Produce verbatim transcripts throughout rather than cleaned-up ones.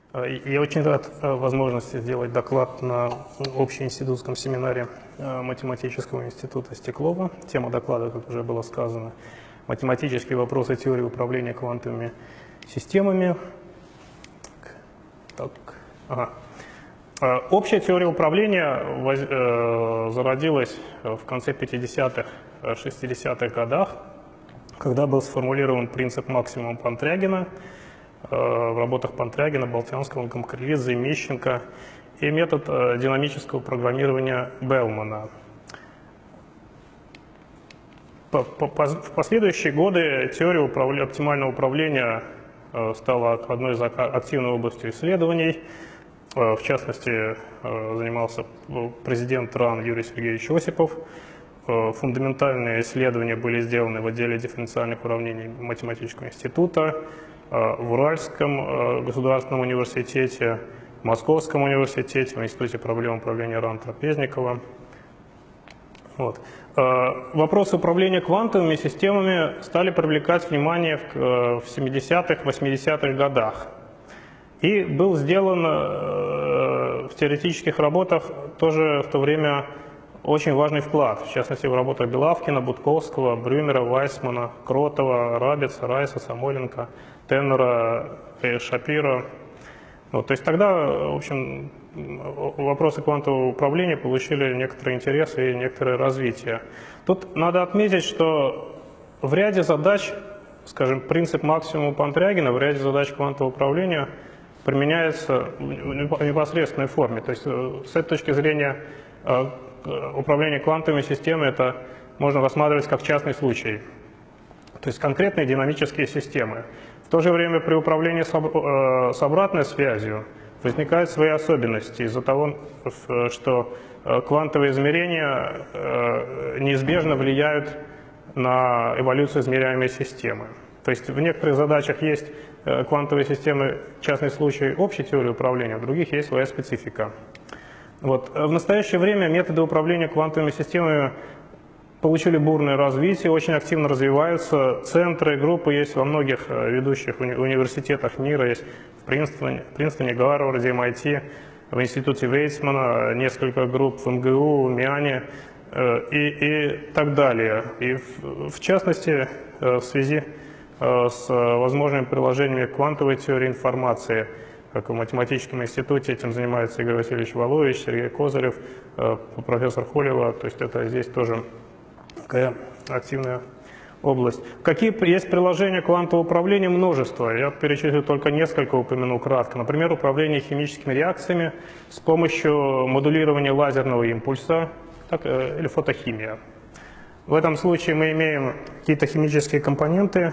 Я очень рад возможности сделать доклад на общеинститутском семинаре математического института Стеклова. Тема доклада, как уже было сказано, математические вопросы теории управления квантовыми системами. Так, так. Ага. Общая теория управления воз, э, зародилась в конце пятидесятых — шестидесятых годах, когда был сформулирован принцип максимума Пантрягина в работах Пантрягина, Болтянского, Гамкарлидзе, Мищенко и метод динамического программирования Белмана. В последующие годы теория управля... оптимального управления стала одной из активной областей исследований. В частности, занимался президент РАН Юрий Сергеевич Осипов. Фундаментальные исследования были сделаны в отделе дифференциальных уравнений математического института, в Уральском государственном университете, в Московском университете, в Институте проблем управления РАН Трапезникова. Вот. Вопросы управления квантовыми системами стали привлекать внимание в семидесятых — восьмидесятых годах. И был сделан в теоретических работах тоже в то время очень важный вклад, в частности, в работах Белавкина, Будковского, Брюмера, Вайсмана, Кротова, Рабица, Райса, Самойленко, Теннера и Шапира. Вот, то есть тогда, в общем, вопросы квантового управления получили некоторый интерес и некоторое развитие. Тут надо отметить, что в ряде задач, скажем, принцип максимума Пантрягина, в ряде задач квантового управления применяется в непосредственной форме. То есть с этой точки зрения управление квантовыми системами это можно рассматривать как частный случай, то есть конкретные динамические системы. В то же время при управлении с обратной связью возникают свои особенности из-за того, что квантовые измерения неизбежно влияют на эволюцию измеряемой системы. То есть в некоторых задачах есть квантовые системы, частный случай общей теории управления, в других есть своя специфика. Вот. В настоящее время методы управления квантовыми системами получили бурное развитие, очень активно развиваются. Центры, группы есть во многих ведущих уни университетах мира, есть в Принстоне, Принстоне, Гарварде, эм ай ти, в институте Вейцмана, несколько групп в эм гэ у, МИАНе э, и, и так далее. И в, в частности, э, в связи э, с возможными приложениями квантовой теории информации, как в математическом институте, этим занимается Игорь Васильевич Валуевич, Сергей Козырев, профессор Холева, то есть это здесь тоже такая активная область. Какие есть приложения квантового управления? Множество. Я перечислю только несколько, упомяну кратко. Например, управление химическими реакциями с помощью модулирования лазерного импульса, так, или фотохимия. В этом случае мы имеем какие-то химические компоненты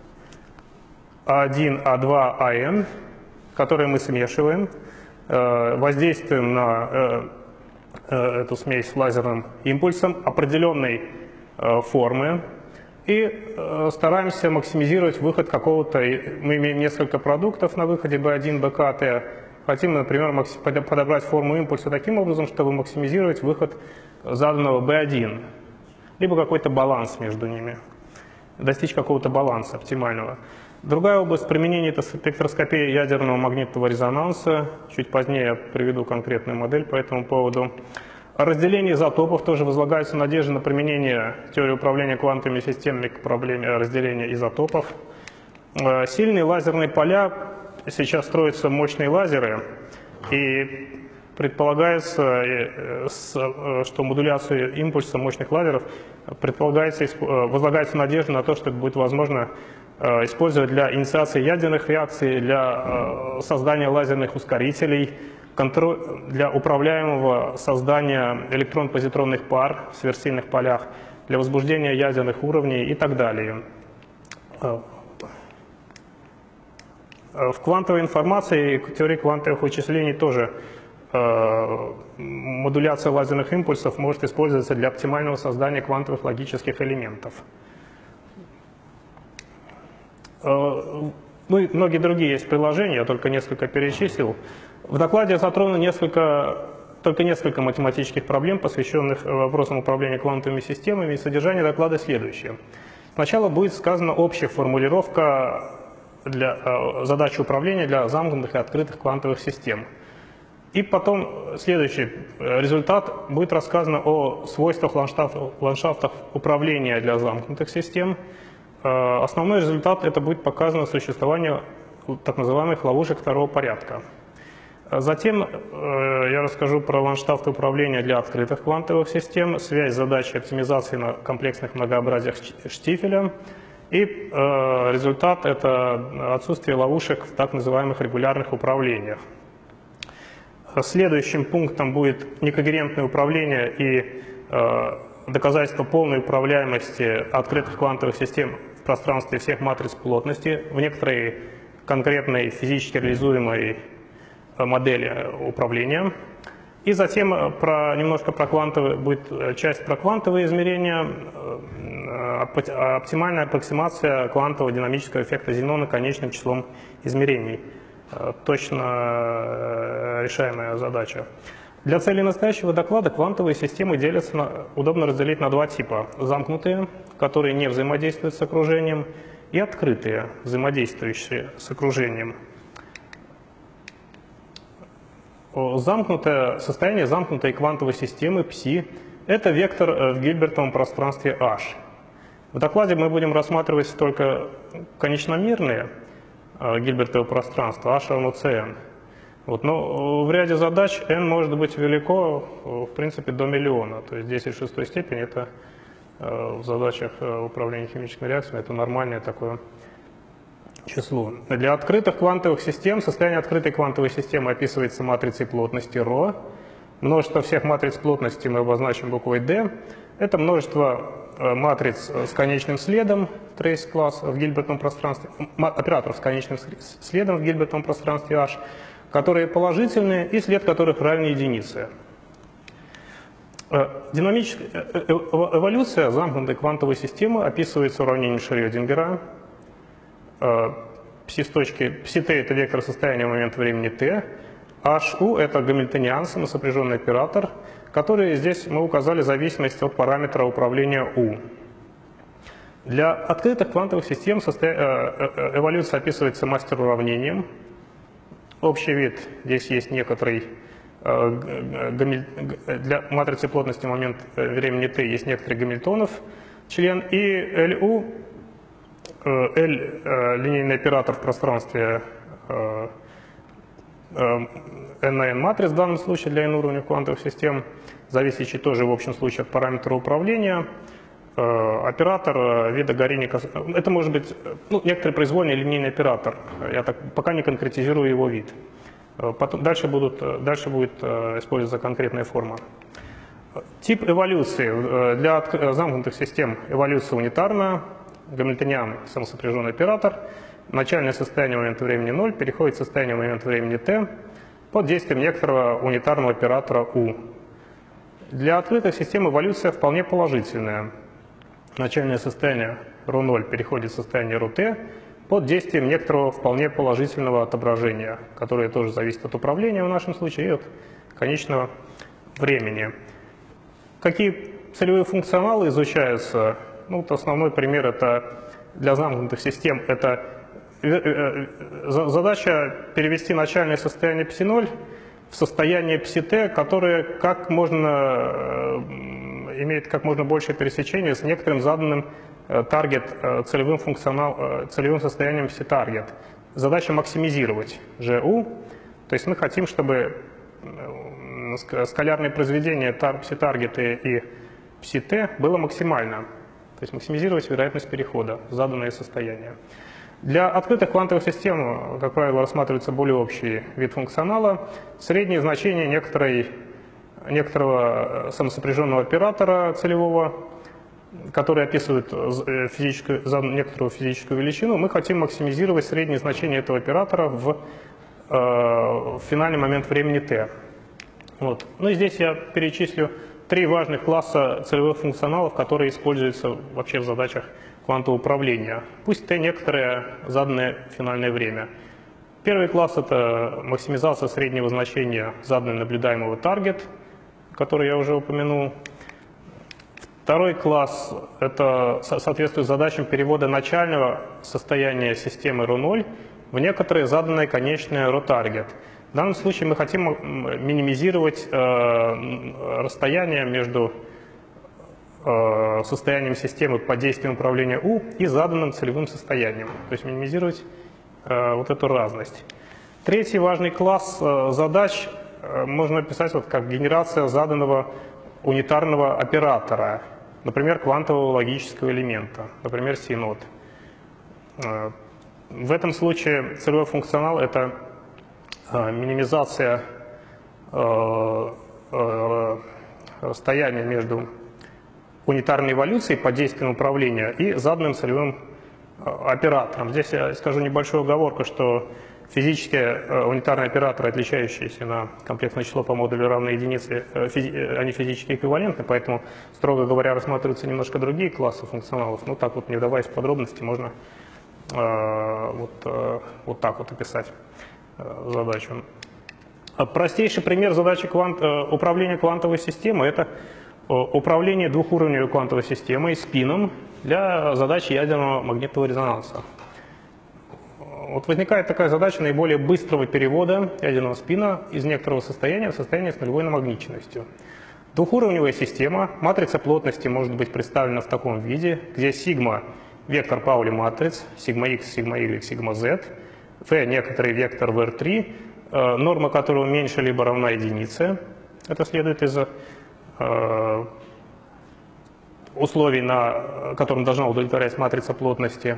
А один, А два, А эн, которые мы смешиваем, воздействуем на эту смесь лазерным импульсом определенной формы и стараемся максимизировать выход какого-то. Мы имеем несколько продуктов на выходе бэ один, бэ ка тэ. Хотим, например, подобрать форму импульса таким образом, чтобы максимизировать выход заданного бэ один, либо какой-то баланс между ними, достичь какого-то баланса оптимального. Другая область применения – это спектроскопия ядерного магнитного резонанса. Чуть позднее я приведу конкретную модель по этому поводу. Разделение изотопов тоже возлагается надежда на применение теории управления квантовыми системами к проблеме разделения изотопов. Сильные лазерные поля. Сейчас строятся мощные лазеры, и предполагается, что модуляцию импульса мощных лазеров предполагается, возлагается надежда на то, что это будет возможно использовать для инициации ядерных реакций, для создания лазерных ускорителей, для управляемого создания электрон-позитронных пар в сверхсильных полях, для возбуждения ядерных уровней и так далее. В квантовой информации и теории квантовых вычислений тоже модуляция лазерных импульсов может использоваться для оптимального создания квантовых логических элементов. Ну и многие другие есть приложения, я только несколько перечислил. В докладе я затрону несколько, только несколько математических проблем, посвященных вопросам управления квантовыми системами, и содержание доклада следующее. Сначала будет сказана общая формулировка для, задачи управления для замкнутых и открытых квантовых систем. И потом следующий результат будет рассказано о свойствах ландшафтов, ландшафтах управления для замкнутых систем. Основной результат — это будет показано существование так называемых ловушек второго порядка. Затем я расскажу про ландшафты управления для открытых квантовых систем, связь задач оптимизации на комплексных многообразиях Штифеля. И результат — это отсутствие ловушек в так называемых регулярных управлениях. Следующим пунктом будет некогерентное управление и э, доказательство полной управляемости открытых квантовых систем в пространстве всех матриц плотности в некоторой конкретной физически реализуемой модели управления. И затем про, немножко про квантовые, будет часть про квантовые измерения, э, оптимальная аппроксимация квантового динамического эффекта Зенона конечным числом измерений. Точно решаемая задача. Для целей настоящего доклада квантовые системы делятся на, удобно разделить на два типа. Замкнутые, которые не взаимодействуют с окружением, и открытые, взаимодействующие с окружением. Замкнутое, состояние замкнутой квантовой системы Ψ – это вектор в гильбертовом пространстве H. В докладе мы будем рассматривать только конечномерные гильбертового пространства, H равно Cn. Вот, но в ряде задач n может быть велико, в принципе, до миллиона. То есть десять в шестой степени — это в задачах управления химическими реакциями это нормальное такое число. Для открытых квантовых систем состояние открытой квантовой системы описывается матрицей плотности ρ. Множество всех матриц плотности мы обозначим буквой D. Это множество матриц с конечным следом, trace класс в гильбертовом пространстве, операторов с конечным следом в гильбертовом пространстве H, которые положительные и след которых равен единице. Динамическая эволюция замкнутой квантовой системы описывается уравнением Шрёдингера. Пси с точки, Ψt — это вектор состояния в момент времени t, Hu — это гамильтониан, самосопряженный оператор, который здесь мы указали зависимость от параметра управления U. Для открытых квантовых систем эволюция описывается мастер-уравнением. Общий вид здесь есть некоторый, для матрицы плотности в момент времени t есть некоторый Гамильтонов член, и Lu, L линейный оператор в пространстве n на n матриц в данном случае для n уровней квантовых систем, зависящий тоже в общем случае от параметра управления. Оператор вида Гореника, это может быть ну, некоторый произвольный линейный оператор, я так пока не конкретизирую его вид. Потом, дальше, будут, дальше будет использоваться конкретная форма. Тип эволюции. Для замкнутых систем эволюция унитарная, гамильтониан самосопряженный оператор. Начальное состояние в момент времени ноль переходит в состояние в момент времени t под действием некоторого унитарного оператора U. Для открытых систем эволюция вполне положительная. Начальное состояние ρ ноль переходит в состояние ρt под действием некоторого вполне положительного отображения, которое тоже зависит от управления в нашем случае и от конечного времени. Какие целевые функционалы изучаются? Ну, вот основной пример это для замкнутых систем это задача перевести начальное состояние Ψ ноль в состояние Ψt, которое как можно, имеет как можно большее пересечение с некоторым заданным таргет целевым, функционал, целевым состоянием Ψ-таргет. Задача максимизировать ЖУ, то есть мы хотим, чтобы скалярное произведение Ψ-таргета и Ψt было максимально, то есть максимизировать вероятность перехода в заданное состояние. Для открытых квантовых систем, как правило, рассматривается более общий вид функционала, среднее значение некоторой, некоторого самосопряженного оператора целевого, который описывает физическую, некоторую физическую величину. Мы хотим максимизировать среднее значение этого оператора в, э, в финальный момент времени t. Вот. Ну и здесь я перечислю три важных класса целевых функционалов, которые используются вообще в задачах квантового управления. Пусть t некоторое заданное финальное время. Первый класс — это максимизация среднего значения заданного наблюдаемого таргет, который я уже упомянул. Второй класс – это соответствует задачам перевода начального состояния системы эр о ноль в некоторые заданные конечные эр о-таргет. В данном случае мы хотим минимизировать э, расстояние между э, состоянием системы под действием управления U и заданным целевым состоянием, то есть минимизировать э, вот эту разность. Третий важный класс э, задач э, можно описать вот как генерация заданного унитарного оператора, например, квантового логического элемента, например, си-нод. Э, в этом случае целевой функционал – это минимизация э, э, расстояния между унитарной эволюцией под действием управления и заданным целевым э, оператором. Здесь я скажу небольшую оговорку, что физические э, унитарные операторы, отличающиеся на комплексное число по модулю равной единице, э, физи они физически эквивалентны, поэтому, строго говоря, рассматриваются немножко другие классы функционалов. Ну так вот, не вдаваясь в подробности, можно э, вот, э, вот так вот описать задачу. Простейший пример задачи квант, управления квантовой системой – это управление двухуровневой квантовой системой спином для задачи ядерного магнитного резонанса. Вот возникает такая задача наиболее быстрого перевода ядерного спина из некоторого состояния в состояние с нулевой намагниченностью. Двухуровневая система, матрица плотности может быть представлена в таком виде, где сигма – вектор Паули матриц, сигма x, сигма y, сигма z, v – некоторый вектор в эр три, э, норма которого меньше либо равна единице. Это следует из э, условий, на которым должна удовлетворять матрица плотности.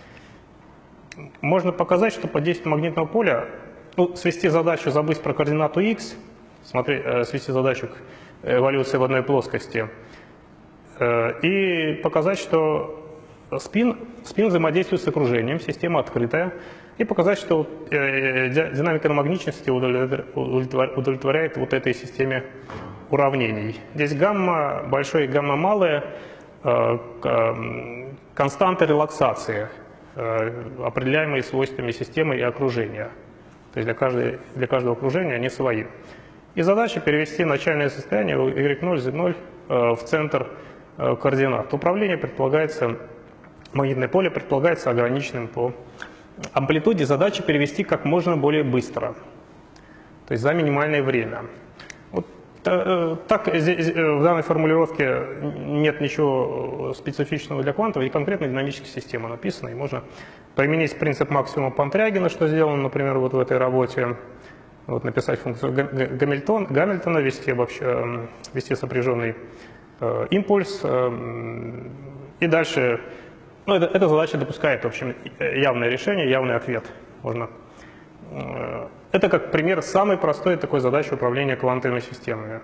Можно показать, что под действием магнитного поля, ну, свести задачу, забыть про координату x, смотри, э, свести задачу к эволюции в одной плоскости, э, и показать, что спин, спин взаимодействует с окружением, система открытая, и показать, что э, динамика намагниченности удовлетворяет вот этой системе уравнений. Здесь гамма большое и гамма малое э, э, константы релаксации, э, определяемые свойствами системы и окружения. То есть для, каждой, для каждого окружения они свои. И задача перевести начальное состояние y ноль, z ноль э, в центр э, координат. Управление предполагается, магнитное поле предполагается ограниченным по амплитуде. Задачи перевести как можно более быстро, то есть за минимальное время. Вот, э, так здесь, в данной формулировке нет ничего специфичного для квантовой и конкретной динамической системы написано, и можно применить принцип максимума Пантрягина, что сделано, например, вот в этой работе. Вот, написать функцию Гамильтон, Гамильтона, ввести, обобщ, ввести сопряженный э, импульс, э, и дальше. Ну, это, эта задача допускает, в общем, явное решение, явный ответ. Можно. Это как пример самой простой такой задачи управления квантовыми системами.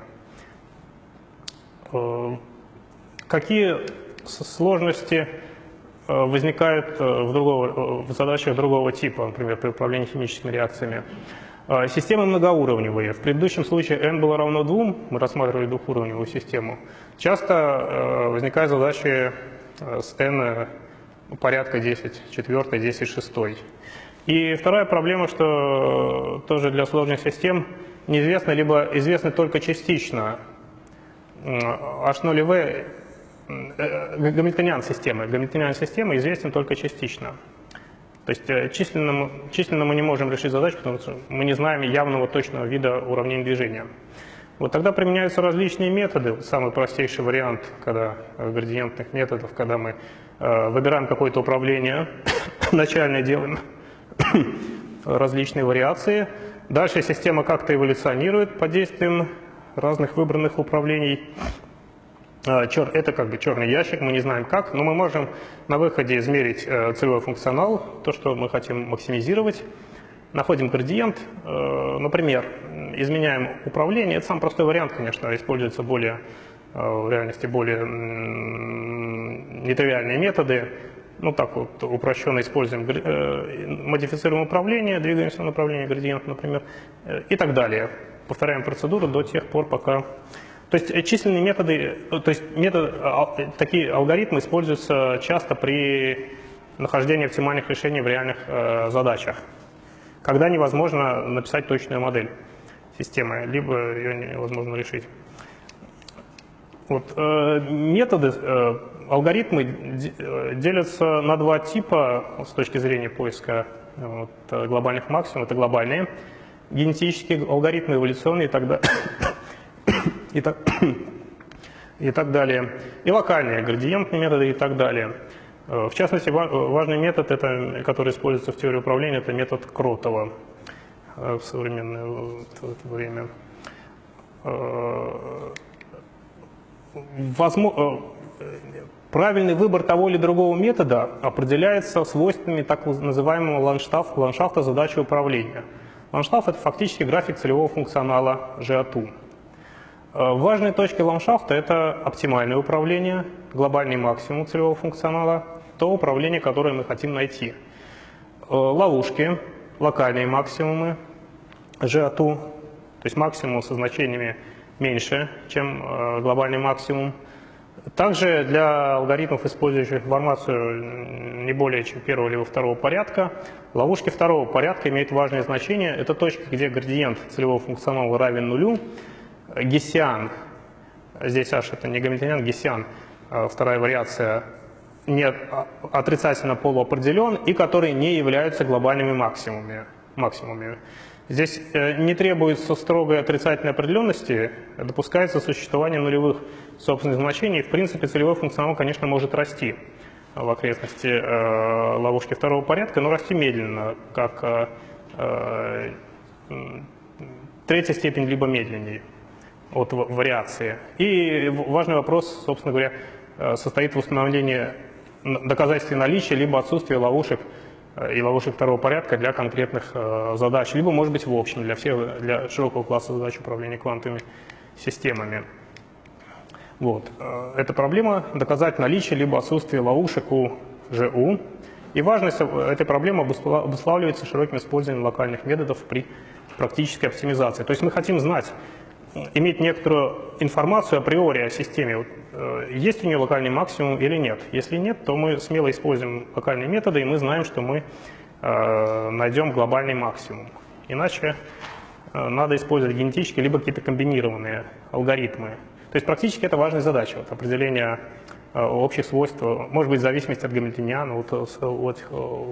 Какие сложности возникают в, другого, в задачах другого типа, например, при управлении химическими реакциями? Системы многоуровневые. В предыдущем случае n было равно двум, мы рассматривали двухуровневую систему. Часто возникают задачи с n порядка десять четвёртой, десять шестой. И вторая проблема, что тоже для сложных систем неизвестно, либо известны только частично эйч ноль ви, гамильтониан системы. Гамильтониан системы известен только частично. То есть численно, численно мы не можем решить задачу, потому что мы не знаем явного точного вида уравнений движения. Вот тогда применяются различные методы. Самый простейший вариант, когда градиентных методов, когда мы э, выбираем какое-то управление, начальное делаем различные вариации. Дальше система как-то эволюционирует под действием разных выбранных управлений. Это как бы черный ящик, мы не знаем как, но мы можем на выходе измерить целевой функционал, то, что мы хотим максимизировать. Находим градиент, например, изменяем управление. Это самый простой вариант, конечно, используются более, в реальности более нетривиальные методы. Ну так вот упрощенно используем, модифицируем управление, двигаемся в направлении градиента, например, и так далее. Повторяем процедуру до тех пор, пока... То есть численные методы, то есть методы, такие алгоритмы используются часто при нахождении оптимальных решений в реальных э, задачах, когда невозможно написать точную модель системы, либо ее невозможно решить. Вот, э, методы, э, алгоритмы делятся на два типа с точки зрения поиска вот, глобальных максимумов. Это глобальные генетические алгоритмы, эволюционные и так далее. И так, и так далее. И локальные, градиентные методы и так далее. В частности, важный метод, это, который используется в теории управления, это метод Кротова в современное время. Возможно, правильный выбор того или другого метода определяется свойствами так называемого ландшафта, ландшафта задачи управления. Ландшафт – это фактически график целевого функционала джи эй ту. Важные точки ландшафта – это оптимальное управление, глобальный максимум целевого функционала, то управление, которое мы хотим найти. Ловушки, локальные максимумы джи эй ту, то есть максимум со значениями меньше, чем глобальный максимум. Также для алгоритмов, использующих информацию не более чем первого или второго порядка, ловушки второго порядка имеют важное значение. Это точки, где градиент целевого функционала равен нулю. Гессиан, здесь аж это не гамильтониан, Гессиан, вторая вариация, не отрицательно полуопределен и которые не являются глобальными максимумами. максимумами. Здесь не требуется строгой отрицательной определенности, допускается существование нулевых собственных значений. В принципе, целевой функционал, конечно, может расти в окрестности э, ловушки второго порядка, но расти медленно, как э, э, третья степень, либо медленнее от вариации. И важный вопрос, собственно говоря, состоит в установлении доказательств наличия либо отсутствия ловушек и ловушек второго порядка для конкретных э, задач, либо, может быть, в общем, для, всех, для широкого класса задач управления квантовыми системами. Вот. Эта проблема – доказать наличие либо отсутствие ловушек у джи ю. И важность этой проблемы обуславливается широким использованием локальных методов при практической оптимизации. То есть мы хотим знать, иметь некоторую информацию априори о системе, есть у нее локальный максимум или нет. Если нет, то мы смело используем локальные методы, и мы знаем, что мы э, найдем глобальный максимум. Иначе э, надо использовать генетические либо какие-то комбинированные алгоритмы. То есть практически это важная задача, вот, определение э, общих свойств, может быть, в зависимости от гамильтониана, от, от, от,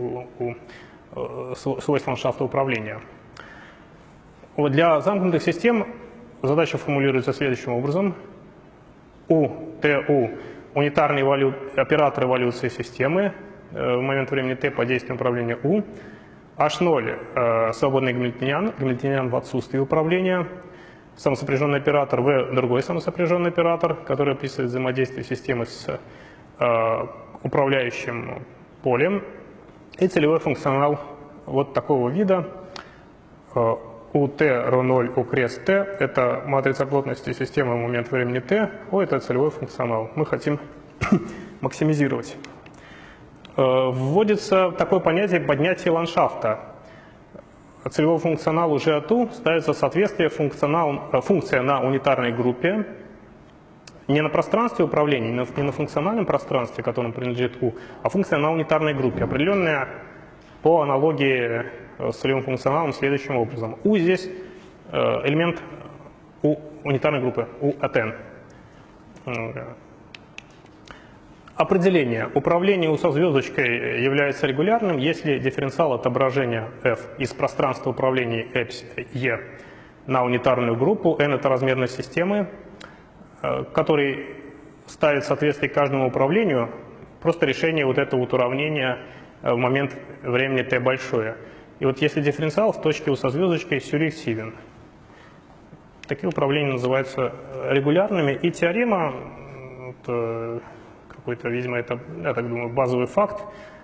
от свойств ландшафта управления. Вот для замкнутых систем задача формулируется следующим образом. У, ТУ – унитарный эволю... оператор эволюции системы э, в момент времени Т по действию управления У. эйч ноль э, – свободный гамильтониан, гамильтониан в отсутствии управления. Самосопряженный оператор В – другой самосопряженный оператор, который описывает взаимодействие системы с э, управляющим полем. И целевой функционал вот такого вида. Э, У Т равно ноль, У крест Т – это матрица плотности системы в момент времени Т, О – это целевой функционал. Мы хотим максимизировать. Вводится такое понятие поднятия ландшафта. Целевому функционалу джи эй ту ставится соответствие функционал, функция на унитарной группе, не на пространстве управления, не на функциональном пространстве, которому принадлежит У, а функция на унитарной группе, определенная по аналогии с целевым функционалом следующим образом. У здесь элемент у унитарной группы, У от N. Определение. Управление У со звездочкой является регулярным, если дифференциал отображения F из пространства управления E на унитарную группу, N – это размерность системы, который ставит в соответствие каждому управлению просто решение вот этого вот уравнения в момент времени t большое. И вот если дифференциал в точке У со звездочкой сюрреактивен, такие управления называются регулярными. И теорема, вот, какой-то, видимо, это, я так думаю, базовый факт,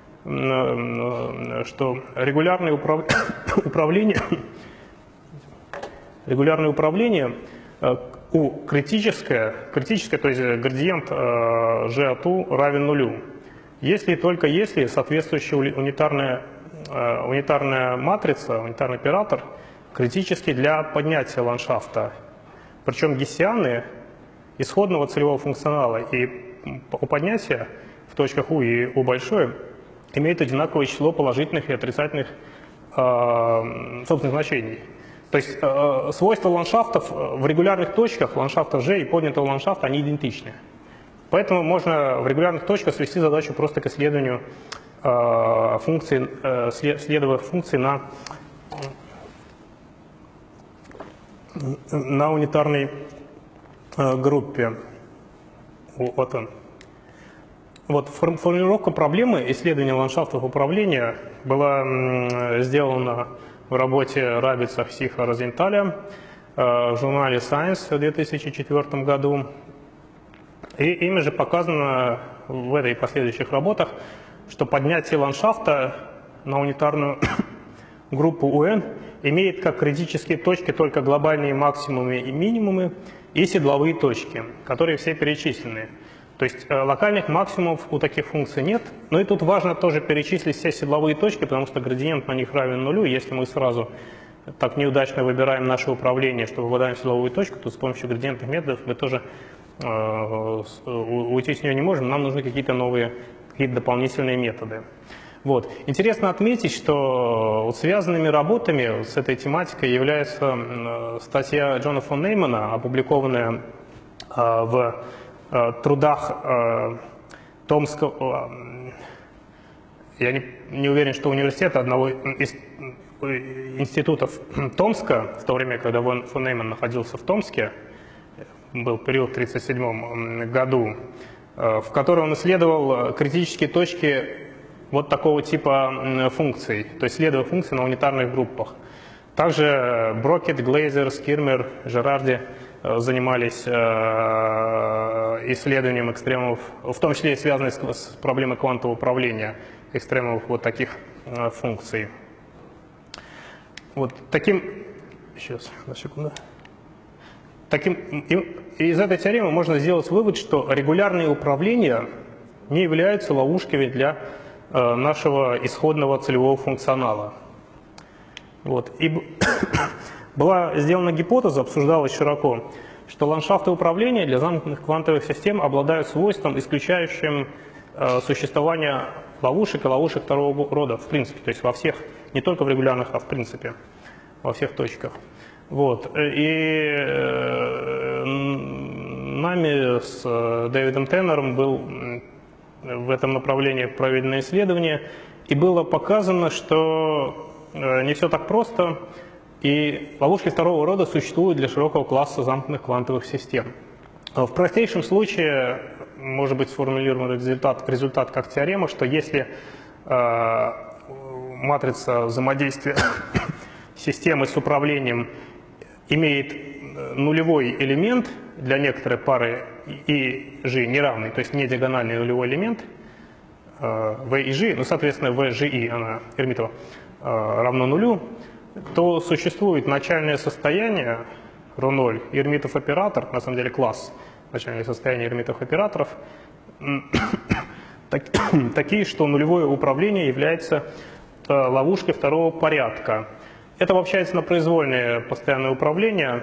что регулярное управ... управление, регулярное управление У критическое, критическое, то есть градиент джи эй ту равен нулю. Если и только если соответствующая унитарная, э, унитарная матрица, унитарный оператор критический для поднятия ландшафта. Причем гессианы исходного целевого функционала и у поднятия в точках У и У большое имеют одинаковое число положительных и отрицательных э, собственных значений. То есть э, свойства ландшафтов в регулярных точках, ландшафта G и поднятого ландшафта, они идентичны. Поэтому можно в регулярных точках свести задачу просто к исследованию э, функций, э, следования функций на, на унитарной э, группе. Вот он. Вот формулировка проблемы исследования ландшафтов управления была сделана в работе Рабица, Хсиха, Розенталя в журнале Science в две тысячи четвёртом году. И ими же показано в этой и последующих работах, что поднятие ландшафта на унитарную группу У Н имеет как критические точки только глобальные максимумы и минимумы и седловые точки, которые все перечислены. То есть э, локальных максимумов у таких функций нет, но и тут важно тоже перечислить все седловые точки, потому что градиент на них равен нулю. Если мы сразу так неудачно выбираем наше управление, что выводаем седловую точку, то с помощью градиентных методов мы тоже э, уйти с нее не можем, нам нужны какие-то новые, какие-то дополнительные методы. Вот. Интересно отметить, что вот связанными работами с этой тематикой является статья Джона фон Неймана, опубликованная э, в трудах э, Томского, э, я не, не уверен, что университета, одного из институтов Томска, в то время, когда фон Нейман находился в Томске, был период в тысяча девятьсот тридцать седьмом году, э, в котором он исследовал критические точки вот такого типа функций, то есть следования функций на унитарных группах. Также Брокет, Глейзер, Скирмер, Жерарди занимались исследованием экстремумов, в том числе и связанных с проблемой квантового управления экстремумов вот таких функций. Вот таким, сейчас, на секунду. Таким, из этой теоремы можно сделать вывод, что регулярные управления не являются ловушками для нашего исходного целевого функционала. Вот. И была сделана гипотеза, обсуждалась широко, что ландшафты управления для замкнутых квантовых систем обладают свойством, исключающим э, существование ловушек и ловушек второго рода, в принципе, то есть во всех, не только в регулярных, а в принципе, во всех точках. Вот. И э, нами с э, Дэвидом Теннером был в этом направлении проведено исследование, и было показано, что э, не все так просто. И ловушки второго рода существуют для широкого класса замкнутых квантовых систем. В простейшем случае может быть сформулирован результат, результат как теорема, что если э, матрица взаимодействия системы с управлением имеет нулевой элемент для некоторой пары и G неравный, то есть не диагональный нулевой элемент э, V и G, ну, соответственно, V, G, I, она, Эрмитова, э, равно нулю, то существует начальное состояние ρ ноль, Эрмитов оператор, на самом деле класс начальное состояние Эрмитов операторов, так, такие, что нулевое управление является э, ловушкой второго порядка. Это обобщается на произвольное постоянное управление.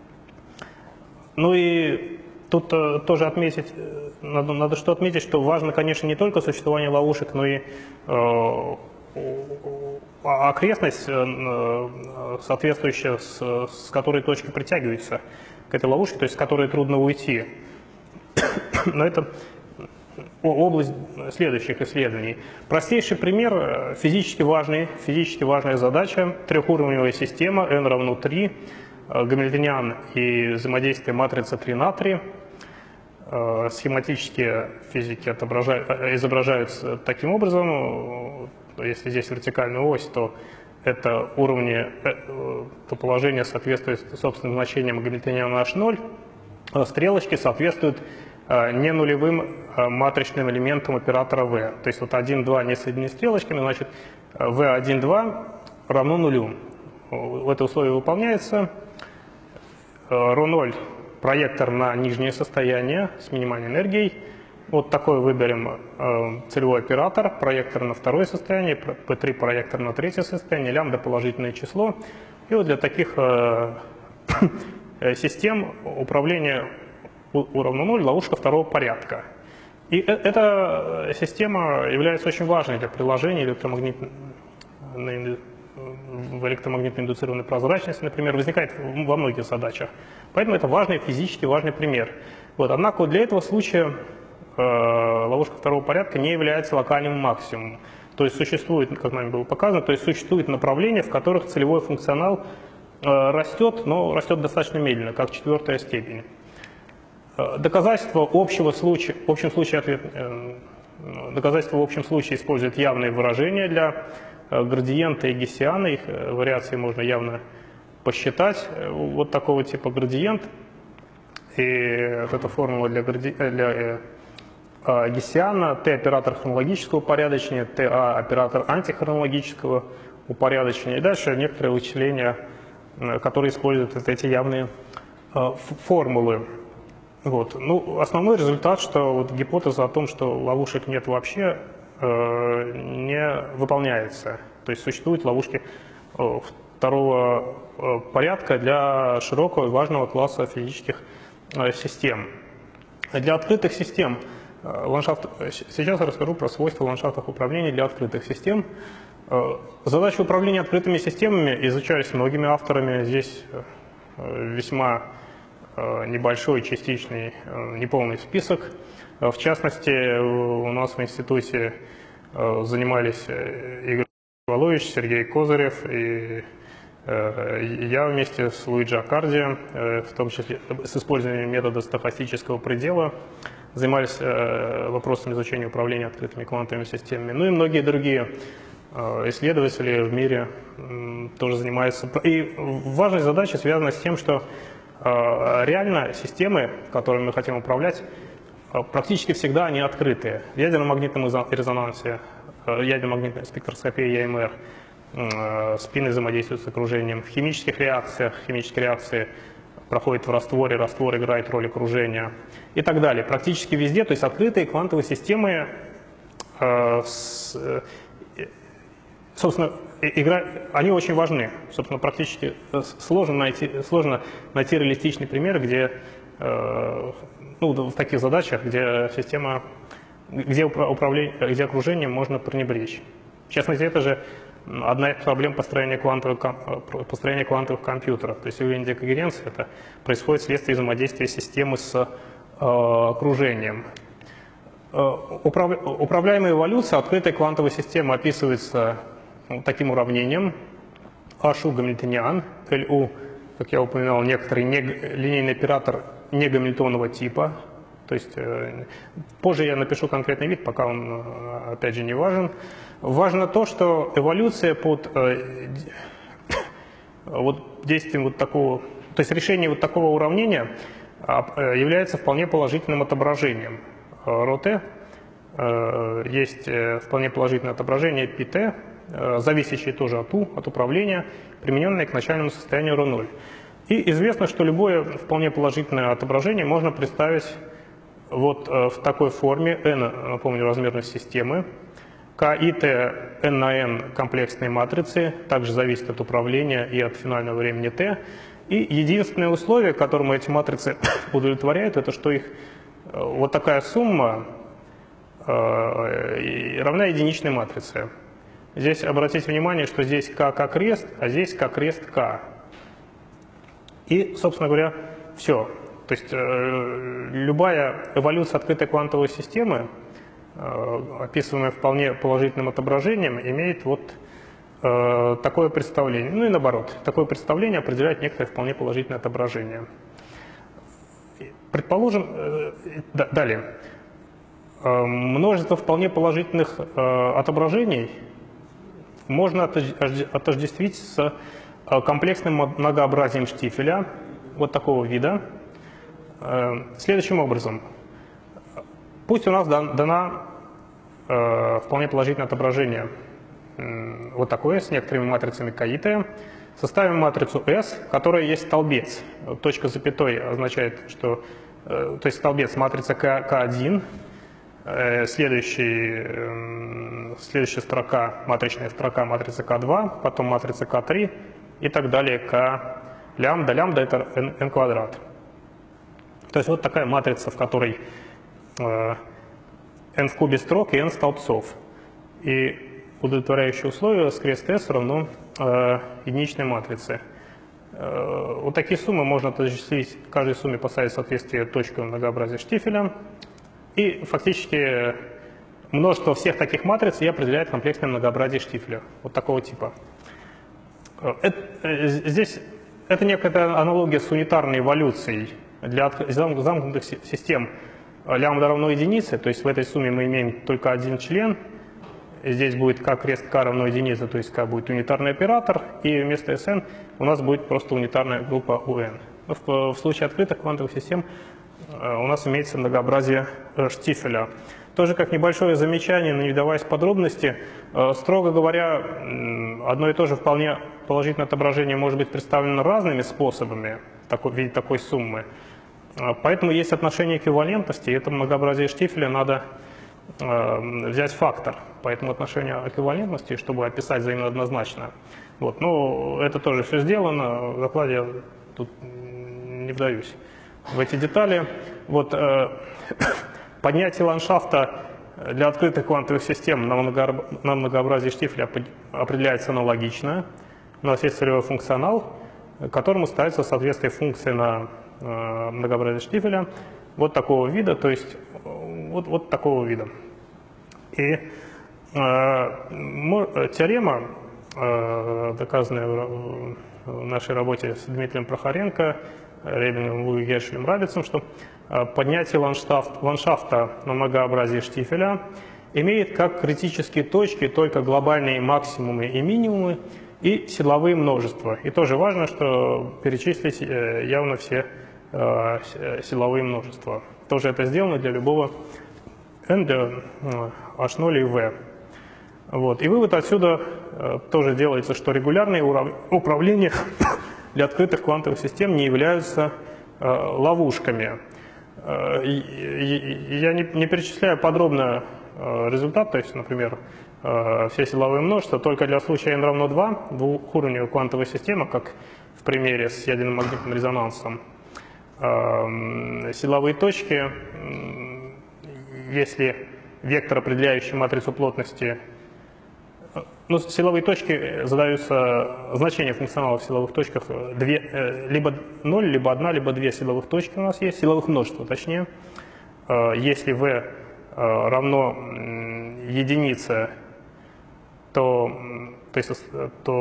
Ну и тут э, тоже отметить, надо, надо что отметить, что важно, конечно, не только существование ловушек, но и э, окрестность, соответствующая, с, с которой точки притягиваются к этой ловушке, то есть с которой трудно уйти. Но это область следующих исследований. Простейший пример, физически важный, физически важная задача, трехуровневая система, n равно три, гамильтониан и взаимодействие матрицы три на три. Схематические физики отображают, изображаются таким образом. Если здесь вертикальная ось, то это уровни, то положение соответствует собственным значениям гамильтониана эйч ноль. Стрелочки соответствуют не нулевым матричным элементам оператора V. То есть вот один, два не соединены стрелочками, значит V один, два равно нулю. Это условие выполняется. ρ ноль проектор на нижнее состояние с минимальной энергией. Вот такой выберем э, целевой оператор, проектор на второе состояние, пэ три проектор на третье состояние, лямбда положительное число. И вот для таких э, систем управления у, у равно ноль ловушка второго порядка. И э, эта система является очень важной для приложения электромагнитной в электромагнитно индуцированной прозрачности, например, возникает во многих задачах. Поэтому это важный, физически важный пример. Вот. Однако для этого случая э, ловушка второго порядка не является локальным максимумом. То есть существует, как нами было показано, то есть существуют направления, в которых целевой функционал э, растет, но растет достаточно медленно, как четвертая степень. Э, доказательство общего случая, в общем случае ответ, э, доказательство в общем случае использует явные выражения для э, градиента и гессиана, их э, вариации можно явно посчитать. Э, вот такого типа градиент. И вот эта формула для, гради... для э, гессиана, Т оператор хронологического упорядочения, ТА оператор антихронологического упорядочения. И дальше некоторые вычисления, которые используют вот эти явные э, формулы. Вот. Ну, основной результат, что вот гипотеза о том, что ловушек нет вообще, э, не выполняется. То есть существуют ловушки э, второго э, порядка для широкого и важного класса физических э, систем. Для открытых систем ландшафт... Сейчас я расскажу про свойства ландшафтов управления для открытых систем. Задачи управления открытыми системами изучались многими авторами. Здесь весьма небольшой, частичный, неполный список. В частности, у нас в институте занимались Игорь Волович, Сергей Козырев и я вместе с Луиджи Аккарди, в том числе с использованием метода стохастического предела, занимались вопросами изучения управления открытыми квантовыми системами. Ну и многие другие исследователи в мире тоже занимаются. И важная задача связана с тем, что реально системы, которыми мы хотим управлять, практически всегда они открытые. В ядерном магнитном резонансе, ядерно-магнитной спектроскопии Е М Р, спины взаимодействуют с окружением. В химических реакциях, химические реакции проходят в растворе, раствор играет роль окружения и так далее. Практически везде, то есть открытые квантовые системы, э, с, э, собственно, игра, они очень важны. Собственно, практически сложно найти, сложно найти реалистичный пример, где, э, ну, в таких задачах, где система, где, управление, где окружением можно пренебречь. В частности, это же одна из проблем построения квантовых, построения квантовых компьютеров. То есть явление декогеренции это происходит вследствие взаимодействия системы с э, окружением. Э, управ, управляемая эволюция открытой квантовой системы описывается ну, таким уравнением. H U гамильтониан, L U, как я упоминал, некоторый не, линейный оператор негамильтонного типа. То есть э, позже я напишу конкретный вид, пока он, э, опять же, не важен. Важно то, что эволюция под э, вот, действием вот такого, то есть решение вот такого уравнения э, является вполне положительным отображением РОТ. Э, есть э, вполне положительное отображение ПТ, э, зависящее тоже от У, от управления, примененное к начальному состоянию Р ноль. И известно, что любое вполне положительное отображение можно представить вот э, в такой форме. N, напомню, размерность системы. К и Т n на n комплексные матрицы, также зависит от управления и от финального времени Т. И единственное условие, которому эти матрицы удовлетворяют, это что их вот такая сумма э, равна единичной матрице. Здесь обратите внимание, что здесь К как крест, а здесь К крест К. И, собственно говоря, все. То есть э, любая эволюция открытой квантовой системы, описываемое вполне положительным отображением, имеет вот э, такое представление. Ну и наоборот, такое представление определяет некоторое вполне положительное отображение. Предположим, э, да, далее, э, множество вполне положительных э, отображений можно отождествить с э, комплексным многообразием Штифеля, вот такого вида, э, следующим образом. Пусть у нас дана э, вполне положительное отображение э, вот такое, с некоторыми матрицами К и Т. Составим матрицу S, которая есть столбец. Точка запятой означает, что э, то есть столбец матрица К, К1, э, следующий, э, следующая строка, матричная строка матрица К2, потом матрица К3 и так далее, К лямбда. Лямбда это n, n квадрат. То есть вот такая матрица, в которой n в кубе строк и n столбцов. И удовлетворяющее условие с крест S равно единичной матрицы. Вот такие суммы можно отождествить, каждой сумме поставить соответствие точкам многообразия Штифеля. И фактически множество всех таких матриц и определяет комплексное многообразие Штифеля. Вот такого типа. Это, здесь это некая аналогия с унитарной эволюцией. Для замкнутых систем лямбда равно единице, то есть в этой сумме мы имеем только один член. Здесь будет k крест k равно единице, то есть k будет унитарный оператор, и вместо Sn у нас будет просто унитарная группа у n. В, в случае открытых квантовых систем у нас имеется многообразие Штифеля. Тоже как небольшое замечание, но не вдаваясь в подробности, строго говоря, одно и то же вполне положительное отображение может быть представлено разными способами в виде такой суммы. Поэтому есть отношение эквивалентности, и это многообразие Штифеля надо взять фактор по этому отношению эквивалентности, чтобы описать взаимно однозначно. Вот. Но это тоже все сделано, в докладе я тут не вдаюсь в эти детали. Вот, э, поднятие ландшафта для открытых квантовых систем на, много, на многообразии Штифеля определяется аналогично. У нас есть целевой функционал, которому ставится соответствие функции на э, многообразие Штифеля вот такого вида, то есть вот, вот такого вида. И э, теорема, э, доказанная в, в нашей работе с Дмитрием Прохоренко, Ребингом, Гершелем, Рабицем, что э, поднятие ландшафт, ландшафта на многообразии Штифеля имеет как критические точки только глобальные максимумы и минимумы и силовые множества. И тоже важно, что перечислить э, явно все э, силовые множества. Тоже это сделано для любого n, для эйч ноль и v. Вот. И вывод отсюда э, тоже делается, что регулярные управления для открытых квантовых систем не являются э, ловушками. Э, и, и, я не, не перечисляю подробно э, результат, то есть, например, э, все силовые множества, только для случая n равно два, двухуровневая квантовая система, как в примере с ядерным магнитным резонансом. Э, силовые точки, если вектор, определяющий матрицу плотности, ну, силовые точки задаются, значение функционала в силовых точках две, либо ноль, либо одна, либо две силовых точки у нас есть, силовых множества точнее. Если v равно единице, то, то, есть, то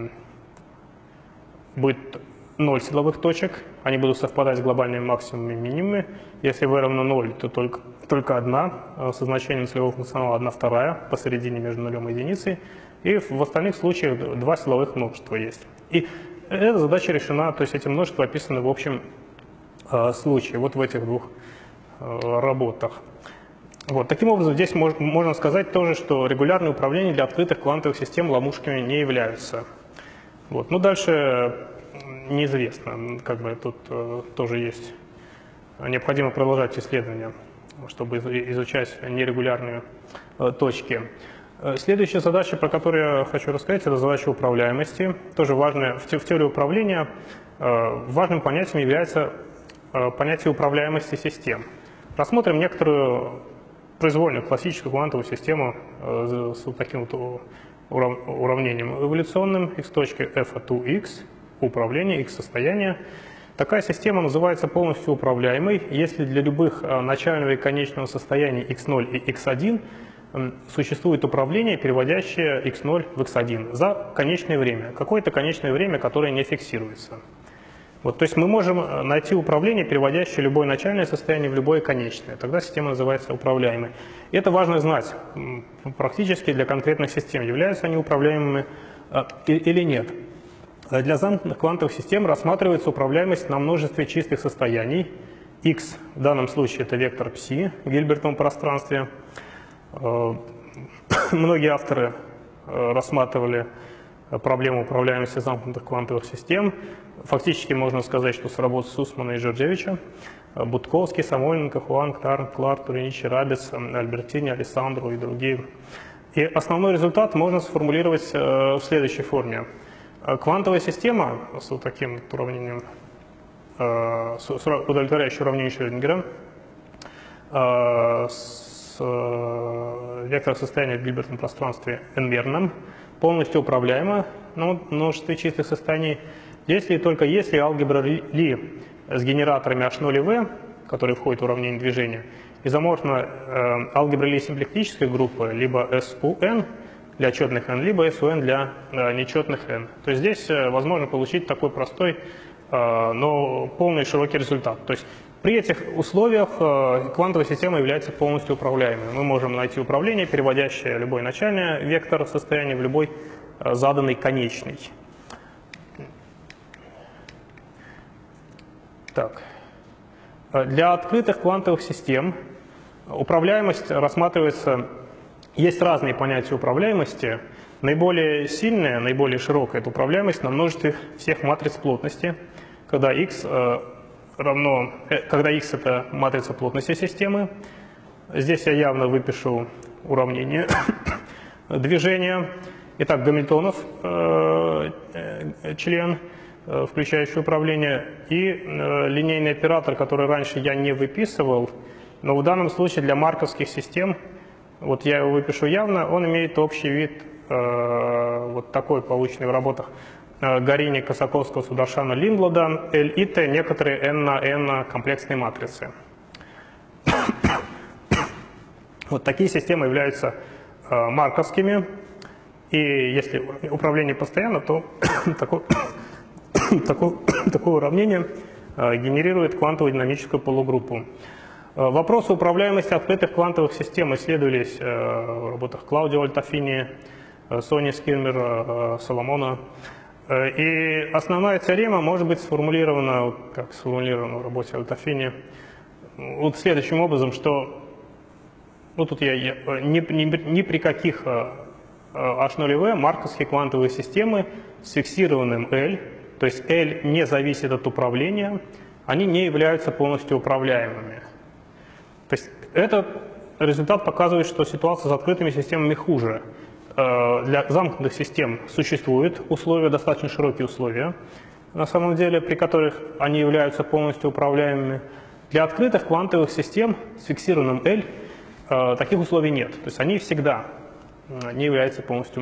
будет ноль силовых точек, они будут совпадать с глобальными максимумами и минимумами. Если v равно ноль, то только, только одна, со значением целевого функционала одна вторая, посередине между нулем и единицей. И в остальных случаях два силовых множества есть. И эта задача решена, то есть эти множества описаны в общем э, случае, вот в этих двух э, работах. Вот. Таким образом, здесь мож, можно сказать тоже, что регулярные управления для открытых квантовых систем ловушками не являются. Вот. Ну, дальше неизвестно, как бы тут э, тоже есть, необходимо продолжать исследования, чтобы изучать нерегулярные э, точки. Следующая задача, про которую я хочу рассказать, это задача управляемости. Тоже важная, в теории управления важным понятием является понятие управляемости систем. Рассмотрим некоторую произвольную классическую квантовую систему с вот таким вот уравнением эволюционным x точки f от ux, управление, x состояние. Такая система называется полностью управляемой, если для любых начального и конечного состояний икс ноль и икс один существует управление, переводящее икс ноль в икс один за конечное время, какое-то конечное время, которое не фиксируется. Вот, то есть мы можем найти управление, переводящее любое начальное состояние в любое конечное. Тогда система называется управляемой. И это важно знать практически для конкретных систем, являются они управляемыми или нет. Для замкнутых квантовых систем рассматривается управляемость на множестве чистых состояний. X в данном случае это вектор пси в Гильбертовом пространстве. Многие авторы рассматривали проблему управляемости замкнутых квантовых систем. Фактически можно сказать, что с работ Суссмана и Джорджевича, Будковский, Самойленко, Хуанг, Тарн, Кларк, Туриничи, Рабец, Альбертини, Алессандру и другие. И основной результат можно сформулировать в следующей форме. Квантовая система с вот таким уравнением, удовлетворяющее уравнение Шрёдингера, с вектором состояния в Гильбертовом пространстве n-мерным, полностью управляема на множестве чистых состояний, если и только если алгебра Ли с генераторами эйч ноль и ви, которые входят в уравнение движения, изоморфна э, алгебра Ли симплектической группы, либо эс ю эн для четных n, либо эс ю эн для э, нечетных n. То есть здесь э, возможно получить такой простой, э, но полный широкий результат. То есть при этих условиях э, квантовая система является полностью управляемой. Мы можем найти управление, переводящее любой начальный вектор состояния в любой э, заданный конечный. Так. Для открытых квантовых систем управляемость рассматривается, есть разные понятия управляемости. Наиболее сильная, наиболее широкая – это управляемость на множестве всех матриц плотности, когда x э, равно, э, когда x – это матрица плотности системы. Здесь я явно выпишу уравнение движения. Итак, Гамильтонов э, э, член, включающий управление, и э, линейный оператор, который раньше я не выписывал, но в данном случае для марковских систем, вот я его выпишу явно, он имеет общий вид, э, вот такой, полученный в работах э, Горини, Косаковского, Сударшана, Линблада, L и T, некоторые n на n комплексные матрицы. Вот такие системы являются э, марковскими, и если управление постоянно, то такой Такое, такое уравнение э, генерирует квантовую динамическую полугруппу. Э, вопросы управляемости открытых квантовых систем исследовались э, в работах Клаудио Альтафини, э, Сони Скирмер, э, Соломона. Э, и основная теорема может быть сформулирована, как сформулирована в работе Альтафини, вот следующим образом, что ну, тут я, я ни, ни, ни при каких э, эйч ноль и ви марковские квантовые системы с фиксированным L, то есть L не зависит от управления, они не являются полностью управляемыми. То есть этот результат показывает, что ситуация с открытыми системами хуже. Для замкнутых систем существуют условия, достаточно широкие условия, на самом деле, при которых они являются полностью управляемыми. Для открытых квантовых систем с фиксированным L таких условий нет. То есть они всегда не являются полностью.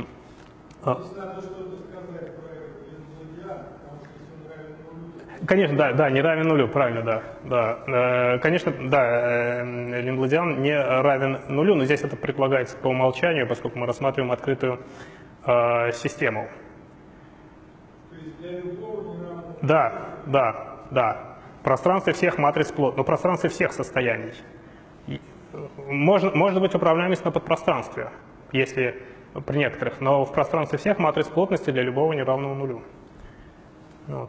Конечно, да, да, не равен нулю, правильно, да, да. Конечно, да, Линбладиан не равен нулю, но здесь это предполагается по умолчанию, поскольку мы рассматриваем открытую э, систему. То есть для любого не равен нулю? Да, да, да. В пространстве всех матриц плотности, но в пространстве всех состояний. Можно, может быть управляемость на подпространстве, если при некоторых, но в пространстве всех матриц плотности для любого не равного нулю. Вот.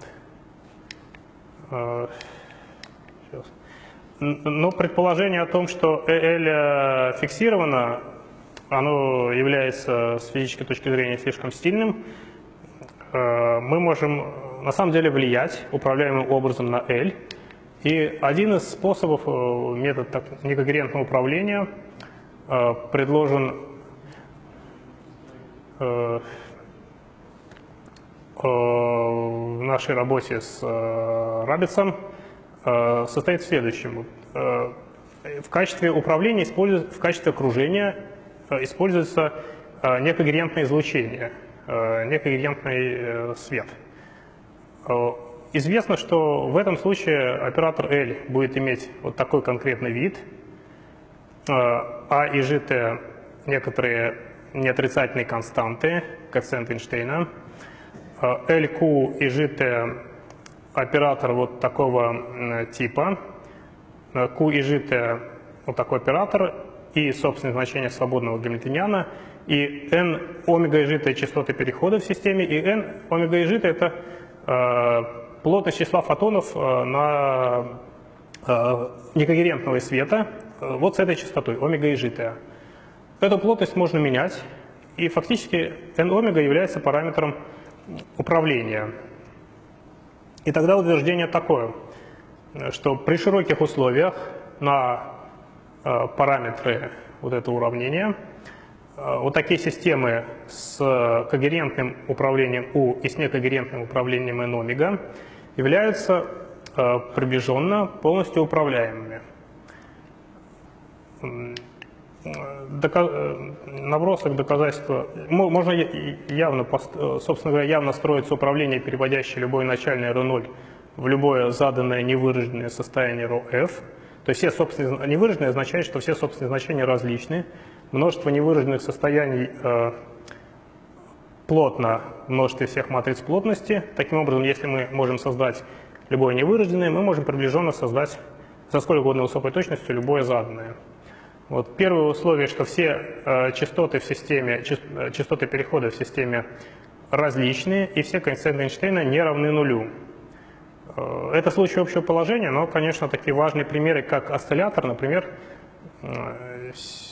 Сейчас. Но предположение о том, что L фиксировано, оно является с физической точки зрения слишком стильным. Мы можем на самом деле влиять управляемым образом на L. И один из способов, метод некогерентного управления, предложен в нашей работе с Рабицем, состоит в следующем. В качестве управления, в качестве окружения используется некогерентное излучение, некогерентный свет. Известно, что в этом случае оператор L будет иметь вот такой конкретный вид, А и G некоторые неотрицательные константы, коэффициент Эйнштейна, L Q и G T оператор вот такого типа, Q и G T вот такой оператор и собственное значение свободного гамильтониана, и n омега и G T частоты перехода в системе, и n омега и G T это э, плотность числа фотонов э, на э, некогерентного света э, вот с этой частотой омега и G T. Эту плотность можно менять, и фактически n омега является параметром управления. И тогда утверждение такое, что при широких условиях на э, параметры вот этого уравнения э, вот такие системы с когерентным управлением U и с некогерентным управлением n омега являются э, приближенно полностью управляемыми. набросок доказательства. Можно явно, собственно говоря, явно строится управление, переводящее любое начальное эр ноль в любое заданное невыраженное состояние ρf. То есть все собственные невыраженные означает, что все собственные значения различны. Множество невыраженных состояний э, плотно в множестве всех матриц плотности. Таким образом, если мы можем создать любое невыраженное, мы можем приближенно создать со сколь угодно высокой точностью любое заданное. Вот первое условие, что все э, частоты в системе, частоты перехода в системе различные, и все коэффициенты Эйнштейна не равны нулю. Э, это случай общего положения, но, конечно, такие важные примеры, как осциллятор, например, э,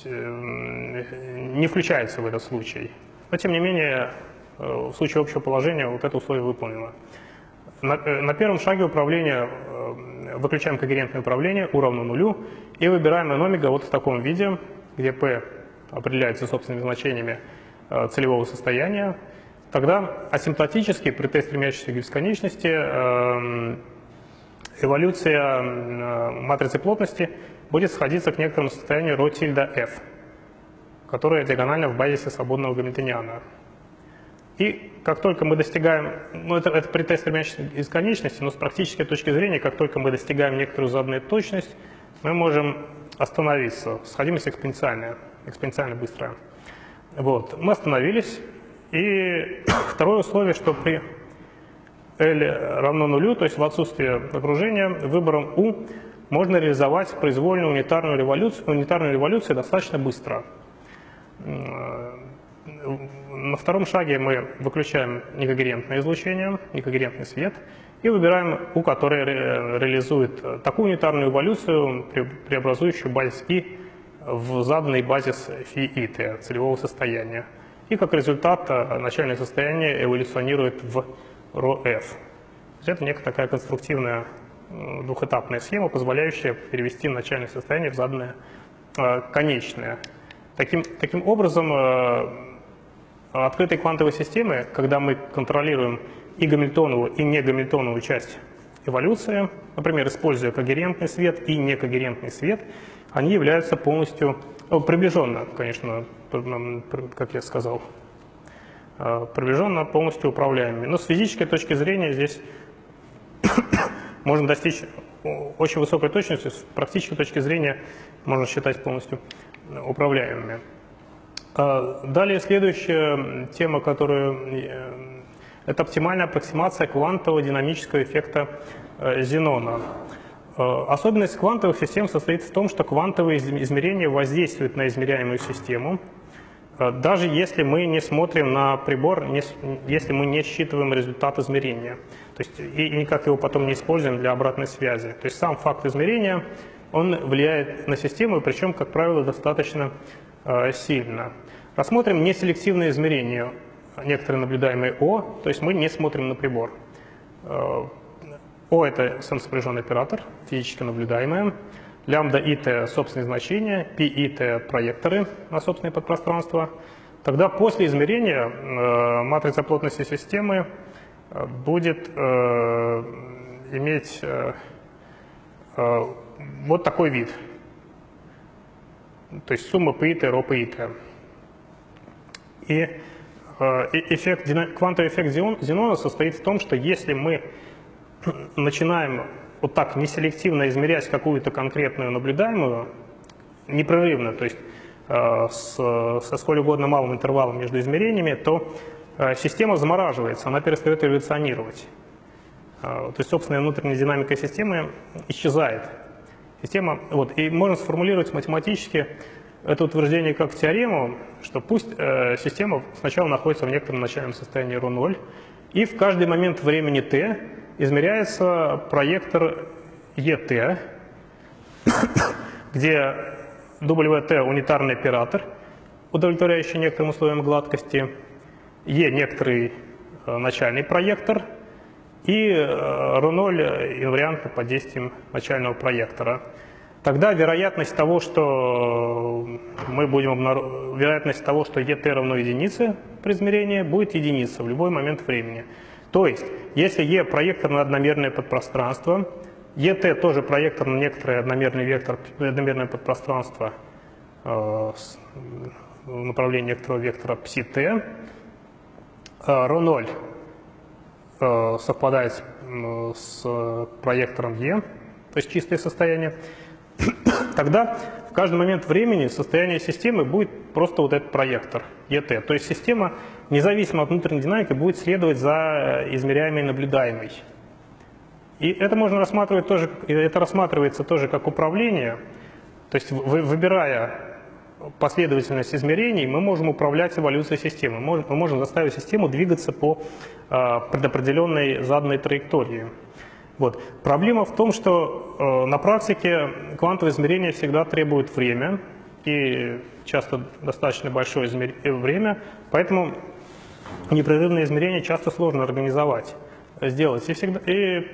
не включаются в этот случай. Но, тем не менее, э, в случае общего положения вот это условие выполнено. На, на первом шаге управления э, выключаем когерентное управление u равно нулю и выбираем n омега вот в таком виде, где p определяется собственными значениями э, целевого состояния. Тогда асимптотически при t, стремящейся к бесконечности, э, эволюция э, матрицы плотности будет сходиться к некоторому состоянию ρ тильда f, которое диагонально в базисе свободного гамильтониана. И как только мы достигаем, ну это, это при t, стремящейся к бесконечности, но с практической точки зрения, как только мы достигаем некоторую заданную точность, мы можем остановиться. Сходимость экспоненциальная, экспоненциально быстрая. Вот. Мы остановились. И второе условие, что при L равно нулю, то есть в отсутствие окружения, выбором U можно реализовать произвольную унитарную революцию, унитарную революцию достаточно быстро. На втором шаге мы выключаем некогерентное излучение, некогерентный свет, и выбираем U, который ре реализует такую унитарную эволюцию, преобразующую базис I в заданный базис φ и t целевого состояния. И как результат начальное состояние эволюционирует в ρf. Это некая такая конструктивная двухэтапная схема, позволяющая перевести начальное состояние в заданное конечное. Таким, таким образом, открытой квантовой системы, когда мы контролируем и гамильтоновую, и не гамильтоновую часть эволюции, например, используя когерентный свет и некогерентный свет, они являются полностью, ну, приближенно, конечно, как я сказал, приближенно полностью управляемыми. Но с физической точки зрения здесь можно достичь очень высокой точности, с практической точки зрения можно считать полностью управляемыми. Далее следующая тема, которую это оптимальная аппроксимация квантово-динамического эффекта Зенона. Особенность квантовых систем состоит в том, что квантовые измерения воздействуют на измеряемую систему, даже если мы не смотрим на прибор, не, если мы не считываем результат измерения, то есть и, и никак его потом не используем для обратной связи. То есть сам факт измерения, он влияет на систему, причем, как правило, достаточно э, сильно. Рассмотрим неселективное измерение, некоторые наблюдаемые О, то есть мы не смотрим на прибор. О – это самосопряженный оператор, физически наблюдаемое. Лямбда и t – собственные значения, π и t – проекторы на собственное подпространство. Тогда после измерения э, матрица плотности системы будет э, иметь э, э, вот такой вид. То есть сумма π и t, ρ π и t. И э, эффект, квантовый эффект Зенона состоит в том, что если мы начинаем вот так неселективно измерять какую-то конкретную наблюдаемую, непрерывно, то есть э, с, со сколь угодно малым интервалом между измерениями, то э, система замораживается, она перестает эволюционировать. Э, то есть собственная внутренняя динамика системы исчезает. Система, вот, и можно сформулировать математически это утверждение как теорему, что пусть э, система сначала находится в некотором начальном состоянии ρ ноль, и в каждый момент времени t измеряется проектор и ти, где дабл ю ти унитарный оператор, удовлетворяющий некоторым условиям гладкости, E некоторый начальный проектор и ρ ноль инвариантно под действием начального проектора. Тогда вероятность того, что мы будем обнаруживать, вероятность того, что и ти равно единице при измерении, будет единица в любой момент времени. То есть, если E проектор на одномерное подпространство, и ти тоже проектор на некоторое одномерный вектор, одномерное подпространство, в направлении некоторого вектора psi-t. Rho ноль совпадает с проектором E, то есть чистое состояние. Тогда в каждый момент времени состояние системы будет просто вот этот проектор и ти. То есть система, независимо от внутренней динамики, будет следовать за измеряемой и наблюдаемой. И это можно рассматривать тоже, это рассматривается тоже как управление. То есть вы, выбирая последовательность измерений, мы можем управлять эволюцией системы. Мы можем, мы можем заставить систему двигаться по э, предопределенной заданной траектории. Вот. Проблема в том, что э, на практике квантовые измерения всегда требуют время, и часто достаточно большое измер... время, поэтому непрерывные измерения часто сложно организовать, сделать. И, всегда... и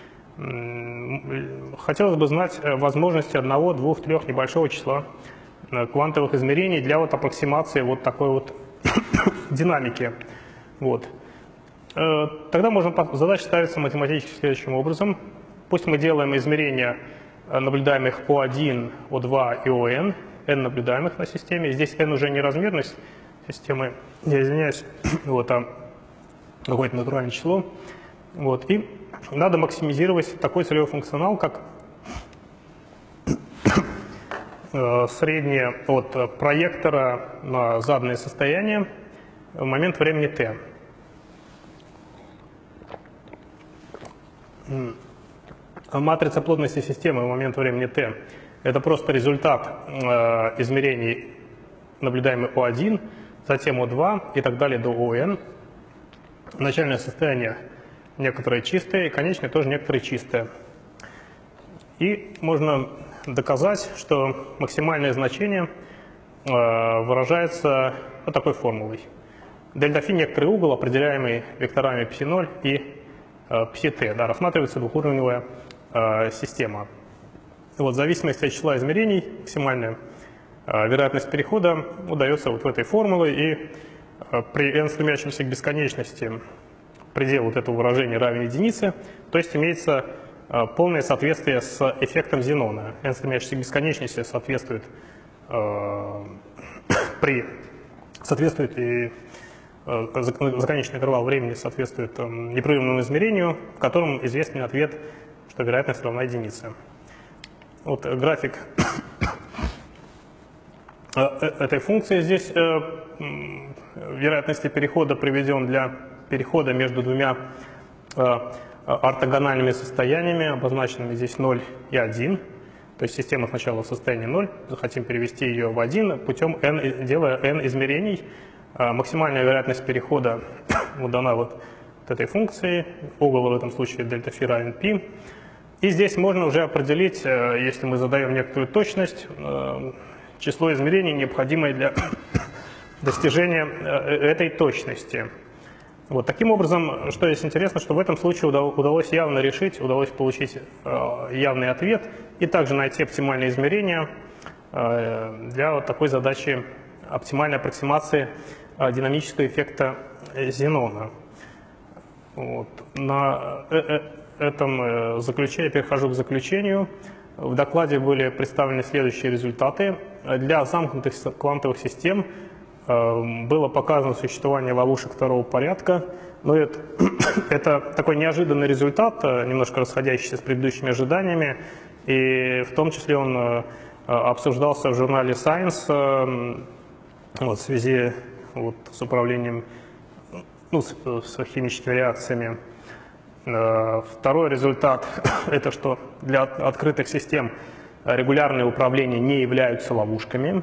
м, хотелось бы знать возможности одного, двух, трех небольшого числа квантовых измерений для вот аппроксимации вот такой вот динамики. Вот. Тогда можно задача ставится математически следующим образом. Пусть мы делаем измерения наблюдаемых о один, о два и о n, n наблюдаемых на системе. Здесь n уже не размерность системы, я извиняюсь, вот, а какое-то натуральное число. Вот. И надо максимизировать такой целевой функционал, как среднее от проектора на заданное состояние в момент времени t. Матрица плотности системы в момент времени t – это просто результат э, измерений, наблюдаемых о один, затем о два и так далее до о n. Начальное состояние некоторое чистое и конечное тоже некоторое чистое. И можно доказать, что максимальное значение э, выражается вот такой формулой. Дельта фи – некоторый угол, определяемый векторами пси ноль и psi-t, да, рассматривается двухуровневая э, система. Вот, в зависимости от числа измерений максимальная э, вероятность перехода удается вот в этой формуле, и э, при n стремящемся к бесконечности предел вот этого выражения равен единице, то есть имеется э, полное соответствие с эффектом Зенона. n стремящийся к бесконечности соответствует э, при соответствует и законечный интервал времени соответствует непрерывному измерению, в котором известен ответ, что вероятность равна единице. Вот график этой функции здесь вероятности перехода приведен для перехода между двумя ортогональными состояниями, обозначенными здесь ноль и один. То есть система сначала в состоянии ноль, захотим перевести ее в один путем n, делая n измерений. Максимальная вероятность перехода вот дана вот, вот этой функцией, угол в этом случае дельта фи равен π. И здесь можно уже определить, если мы задаем некоторую точность, число измерений, необходимое для достижения этой точности. Вот, таким образом, что здесь интересно, что в этом случае удалось явно решить, удалось получить явный ответ и также найти оптимальное измерение для вот такой задачи оптимальной аппроксимации динамического эффекта Зенона. Вот. На этом заключении, я перехожу к заключению. В докладе были представлены следующие результаты. Для замкнутых квантовых систем было показано существование ловушек второго порядка. Но это, это такой неожиданный результат, немножко расходящийся с предыдущими ожиданиями. И в том числе он обсуждался в журнале Science вот, в связи вот, с управлением, ну, с, с химическими реакциями. Второй результат – это что для открытых систем регулярные управления не являются ловушками.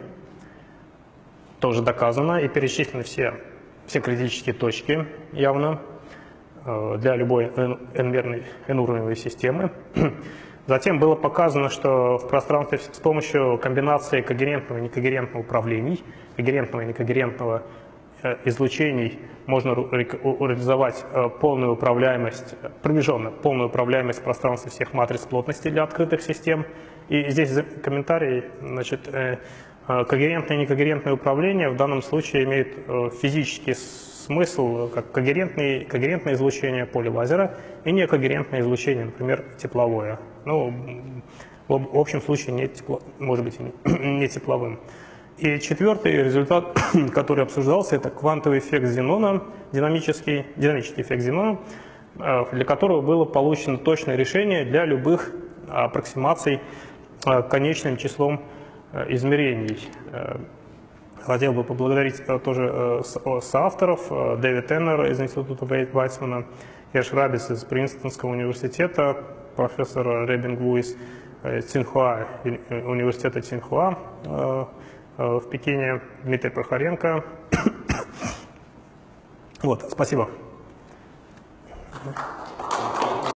Тоже доказано и перечислены все, все критические точки явно для любой n-уровневой системы. Затем было показано, что в пространстве с помощью комбинации когерентного и некогерентного управлений, когерентного и некогерентного излучений можно реализовать полную управляемость, приближенно полную управляемость пространства всех матриц плотности для открытых систем. И здесь комментарий, значит, когерентное и некогерентное управление в данном случае имеет физический смысл, как когерентное, когерентное излучение поля лазера и некогерентное излучение, например, тепловое. Ну, в общем случае не тепло, может быть, не тепловым. И четвертый результат, который обсуждался, это квантовый эффект Зенона, динамический, динамический эффект Зенона, для которого было получено точное решение для любых аппроксимаций конечным числом измерений. Хотел бы поблагодарить тоже соавторов: Дэвид Теннер из Института Вайцмана, Эш Рабис из Принстонского университета, профессор Ребинг Луис из Цинхуа, университета Цинхуа в Пекине, Дмитрий Прохоренко. Вот, спасибо.